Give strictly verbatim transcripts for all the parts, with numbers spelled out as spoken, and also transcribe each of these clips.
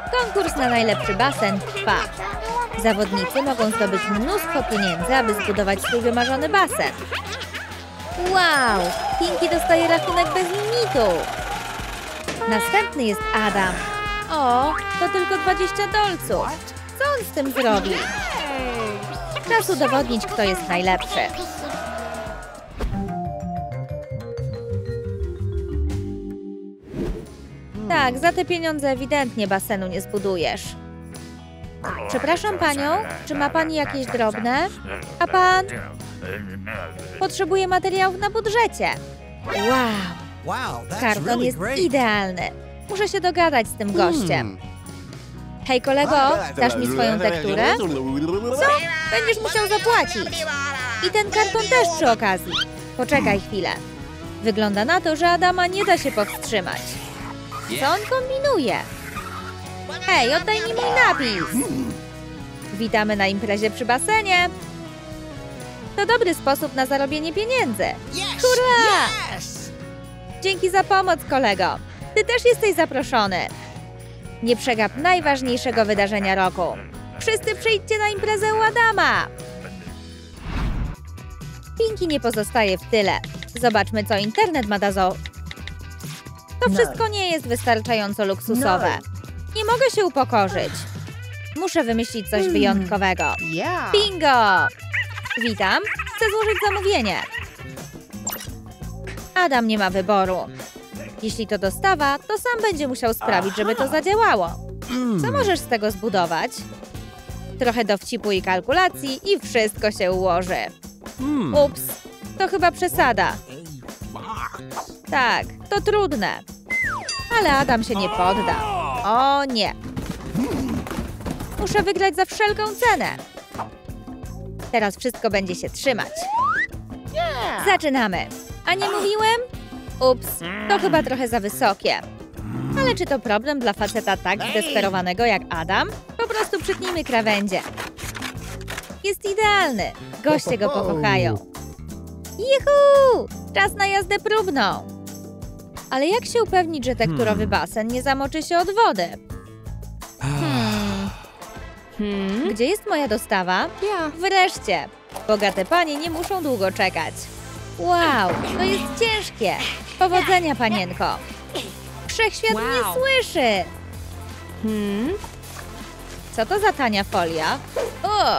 Konkurs na najlepszy basen trwa. Zawodnicy mogą zdobyć mnóstwo pieniędzy, aby zbudować swój wymarzony basen. Wow! Pinky dostaje rachunek bez limitu. Następny jest Adam. O, to tylko dwadzieścia dolców. Co on z tym zrobi? Czas udowodnić, kto jest najlepszy. Tak, za te pieniądze ewidentnie basenu nie zbudujesz. Przepraszam panią, czy ma pani jakieś drobne? A pan? Potrzebuję materiałów na budżecie. Wow! Karton jest idealny. Muszę się dogadać z tym gościem. Hej kolego, dasz mi swoją tekturę? Co? Będziesz musiał zapłacić. I ten karton też przy okazji. Poczekaj chwilę. Wygląda na to, że Adama nie da się powstrzymać. Co on kombinuje? Hej, oddaj mi mój napis! Witamy na imprezie przy basenie. To dobry sposób na zarobienie pieniędzy. Hurra! Dzięki za pomoc, kolego. Ty też jesteś zaproszony. Nie przegap najważniejszego wydarzenia roku. Wszyscy przyjdźcie na imprezę u Adama. Pinky nie pozostaje w tyle. Zobaczmy, co internet ma do zo... To wszystko nie jest wystarczająco luksusowe. Nie mogę się upokorzyć. Muszę wymyślić coś wyjątkowego. Bingo! Witam. Chcę złożyć zamówienie. Adam nie ma wyboru. Jeśli to dostawa, to sam będzie musiał sprawić, żeby to zadziałało. Co możesz z tego zbudować? Trochę dowcipu i kalkulacji i wszystko się ułoży. Ups, to chyba przesada. Tak, to trudne. Ale Adam się nie podda. O nie. Muszę wygrać za wszelką cenę. Teraz wszystko będzie się trzymać. Zaczynamy. A nie mówiłem? Ups, to chyba trochę za wysokie. Ale czy to problem dla faceta tak zdesperowanego jak Adam? Po prostu przytnijmy krawędzie. Jest idealny. Goście go pokochają. Juhu! Czas na jazdę próbną. Ale jak się upewnić, że tekturowy basen nie zamoczy się od wody? Hmm. Gdzie jest moja dostawa? Wreszcie! Bogate panie nie muszą długo czekać. Wow, to jest ciężkie. Powodzenia, panienko. Wszechświat mnie słyszy. Hmm? Co to za tania folia? O!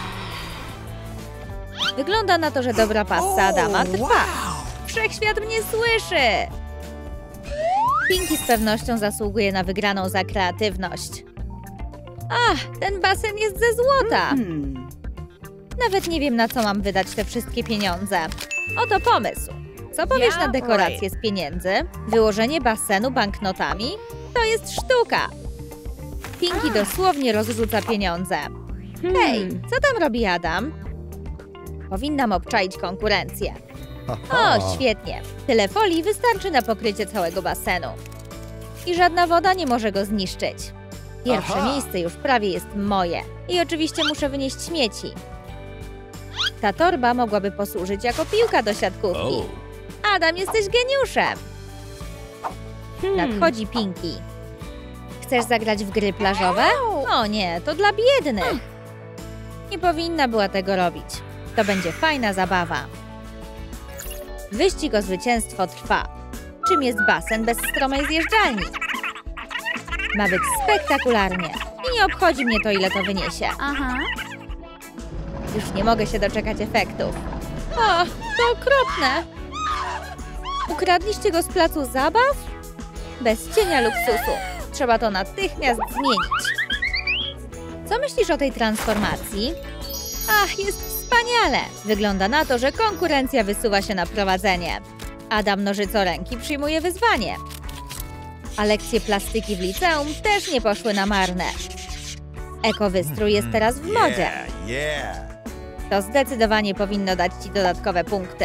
Wygląda na to, że dobra pasja Adama trwa. Wszechświat mnie słyszy. Pinky z pewnością zasługuje na wygraną za kreatywność. Ach, ten basen jest ze złota. Nawet nie wiem, na co mam wydać te wszystkie pieniądze. Oto pomysł. Co powiesz na dekorację z pieniędzy? Wyłożenie basenu banknotami? To jest sztuka. Pinky dosłownie rozrzuca pieniądze. Hej, co tam robi Adam? Powinnam obczaić konkurencję. O, świetnie. Tyle folii wystarczy na pokrycie całego basenu. I żadna woda nie może go zniszczyć. Pierwsze Aha. miejsce już prawie jest moje. I oczywiście muszę wynieść śmieci. Ta torba mogłaby posłużyć jako piłka do siatkówki. Adam, jesteś geniuszem! Hmm. Nadchodzi Pinky. Chcesz zagrać w gry plażowe? O nie, to dla biednych. Nie powinna była tego robić. To będzie fajna zabawa. Wyścig o zwycięstwo trwa. Czym jest basen bez stromej zjeżdżalni? Ma być spektakularnie. I nie obchodzi mnie to, ile to wyniesie. Aha. Już nie mogę się doczekać efektów. O, to okropne. Ukradliście go z placu zabaw? Bez cienia luksusu. Trzeba to natychmiast zmienić. Co myślisz o tej transformacji? Ach, jest wspaniale. Wygląda na to, że konkurencja wysuwa się na prowadzenie. Adam nożycoręki przyjmuje wyzwanie. A lekcje plastyki w liceum też nie poszły na marne. Ekowystrój jest teraz w modzie. To zdecydowanie powinno dać ci dodatkowe punkty.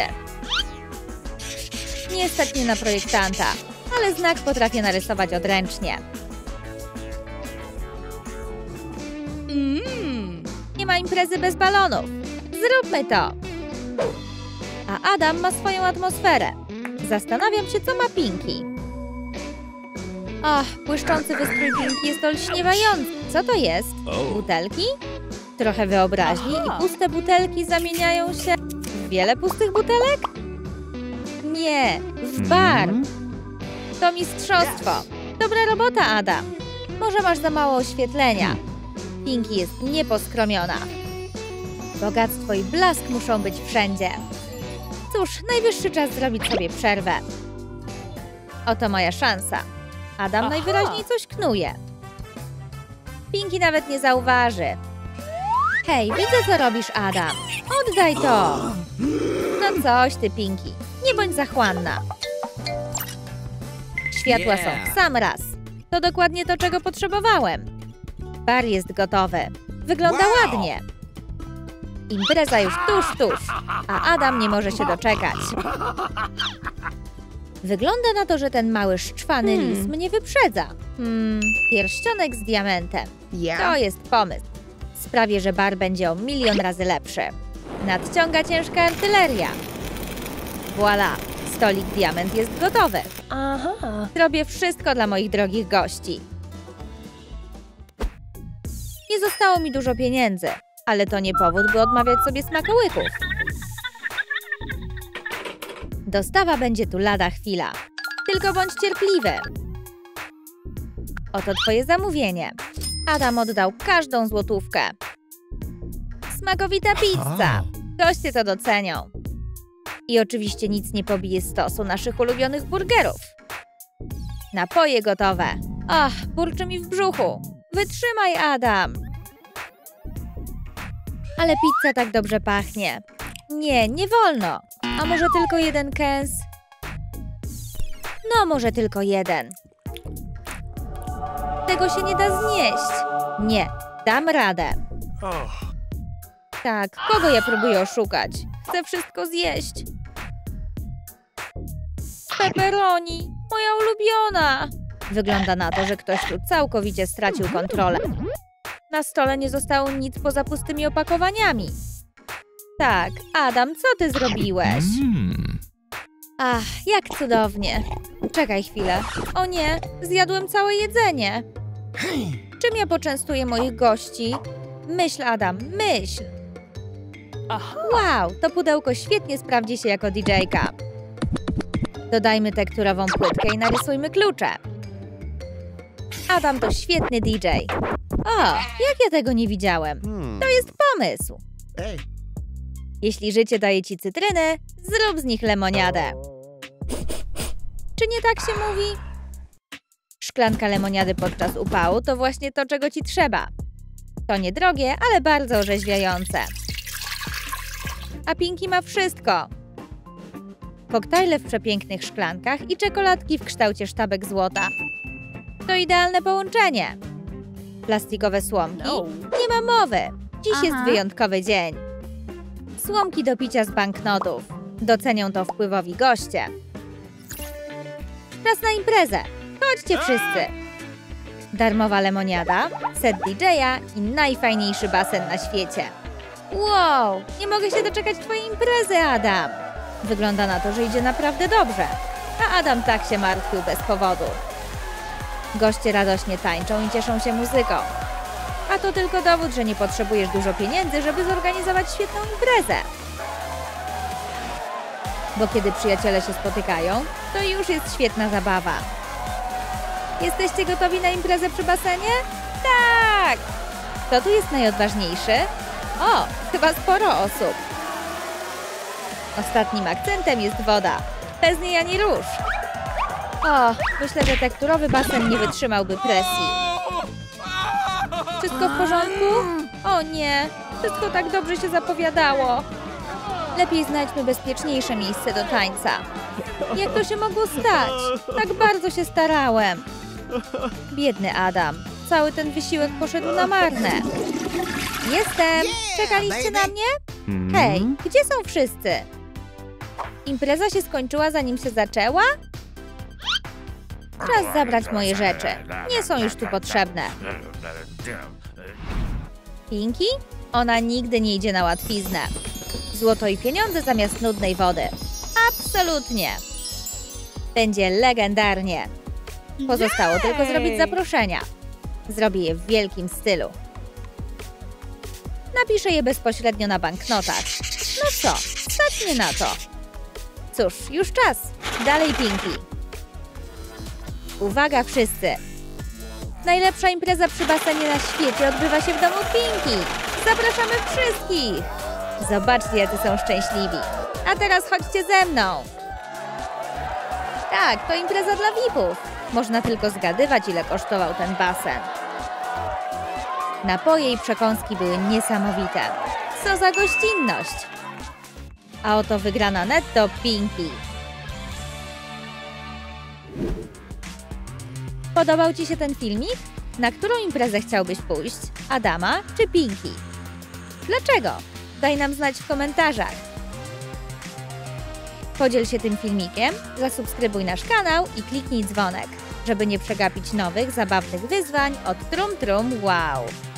Nie stać mnie na projektanta, ale znak potrafię narysować odręcznie. Mm. Nie ma imprezy bez balonów. Zróbmy to. A Adam ma swoją atmosferę. Zastanawiam się, co ma Pinky. Ach, błyszczący wystrój Pinki jest olśniewający. Co to jest? Butelki? Trochę wyobraźni i puste butelki zamieniają się w wiele pustych butelek? Nie, w bar. To mistrzostwo. Dobra robota, Adam. Może masz za mało oświetlenia. Pinki jest nieposkromiona. Bogactwo i blask muszą być wszędzie. Cóż, najwyższy czas zrobić sobie przerwę. Oto moja szansa. Adam najwyraźniej coś knuje. Pinki nawet nie zauważy. Hej, widzę, co robisz, Adam. Oddaj to. No coś ty, Pinki. Nie bądź zachłanna. Światła są w sam raz. To dokładnie to, czego potrzebowałem. Bar jest gotowy. Wygląda ładnie. Impreza już tuż, tuż. A Adam nie może się doczekać. Wygląda na to, że ten mały szczwany Hmm. lis mnie wyprzedza. Hmm, pierścionek z diamentem. To jest pomysł. Sprawię, że bar będzie o milion razy lepszy. Nadciąga ciężka artyleria. Voilà, stolik diament jest gotowy. Aha. Robię wszystko dla moich drogich gości. Nie zostało mi dużo pieniędzy, ale to nie powód, by odmawiać sobie smakołyków. Dostawa będzie tu lada chwila. Tylko bądź cierpliwy. Oto twoje zamówienie. Adam oddał każdą złotówkę. Smakowita pizza. Goście to docenią. I oczywiście nic nie pobije stosu naszych ulubionych burgerów. Napoje gotowe. Ach, burczy mi w brzuchu. Wytrzymaj, Adam. Ale pizza tak dobrze pachnie. Nie, nie wolno. A może tylko jeden kęs? No, może tylko jeden. Tego się nie da znieść. Nie, dam radę. Tak, kogo ja próbuję oszukać? Chcę wszystko zjeść. Pepperoni, moja ulubiona. Wygląda na to, że ktoś tu całkowicie stracił kontrolę. Na stole nie zostało nic poza pustymi opakowaniami. Tak, Adam, co ty zrobiłeś? Ach, jak cudownie. Czekaj chwilę. O nie, zjadłem całe jedzenie. Czym ja poczęstuję moich gości? Myśl, Adam, myśl. Wow, to pudełko świetnie sprawdzi się jako didżejka. Dodajmy tekturową płytkę i narysujmy klucze. Adam to świetny didżej. O, jak ja tego nie widziałem? To jest pomysł. Jeśli życie daje ci cytryny, zrób z nich lemoniadę. Czy nie tak się mówi? Szklanka lemoniady podczas upału to właśnie to, czego ci trzeba. To niedrogie, ale bardzo orzeźwiające. A Pinki ma wszystko. Koktajle w przepięknych szklankach i czekoladki w kształcie sztabek złota. To idealne połączenie. Plastikowe słomki? Nie ma mowy. Dziś jest wyjątkowy dzień. Słomki do picia z banknotów. Docenią to wpływowi goście. Czas na imprezę. Chodźcie wszyscy. Darmowa lemoniada, set didżeja i najfajniejszy basen na świecie. Wow, nie mogę się doczekać twojej imprezy, Adam. Wygląda na to, że idzie naprawdę dobrze. A Adam tak się martwił bez powodu. Goście radośnie tańczą i cieszą się muzyką. A to tylko dowód, że nie potrzebujesz dużo pieniędzy, żeby zorganizować świetną imprezę. Bo kiedy przyjaciele się spotykają, to już jest świetna zabawa. Jesteście gotowi na imprezę przy basenie? Tak! Kto tu jest najodważniejszy? O, chyba sporo osób. Ostatnim akcentem jest woda. Bez niej ani rusz. O, myślę, że tekturowy basen nie wytrzymałby presji. Wszystko w porządku? O nie, wszystko tak dobrze się zapowiadało. Lepiej znajdźmy bezpieczniejsze miejsce do tańca. Jak to się mogło stać? Tak bardzo się starałem. Biedny Adam. Cały ten wysiłek poszedł na marne. Jestem! Czekaliście na mnie? Hej, gdzie są wszyscy? Impreza się skończyła, zanim się zaczęła? Czas zabrać moje rzeczy. Nie są już tu potrzebne. Pinki? Ona nigdy nie idzie na łatwiznę. Złoto i pieniądze zamiast nudnej wody. Absolutnie. Będzie legendarnie. Pozostało tylko zrobić zaproszenia. Zrobię je w wielkim stylu. Napiszę je bezpośrednio na banknotach. No co, stać mnie na to. Cóż, już czas. Dalej, Pinkie. Uwaga wszyscy. Najlepsza impreza przy basenie na świecie odbywa się w domu Pinkie. Zapraszamy wszystkich. Zobaczcie, jacy są szczęśliwi. A teraz chodźcie ze mną. Tak, to impreza dla V I P-ów. Można tylko zgadywać, ile kosztował ten basen. Napoje i przekąski były niesamowite. Co za gościnność! A oto wygrana netto Pinkie. Podobał Ci się ten filmik? Na którą imprezę chciałbyś pójść? Adama czy Pinkie? Dlaczego? Daj nam znać w komentarzach. Podziel się tym filmikiem, zasubskrybuj nasz kanał i kliknij dzwonek, żeby nie przegapić nowych, zabawnych wyzwań od Trum Trum Wow!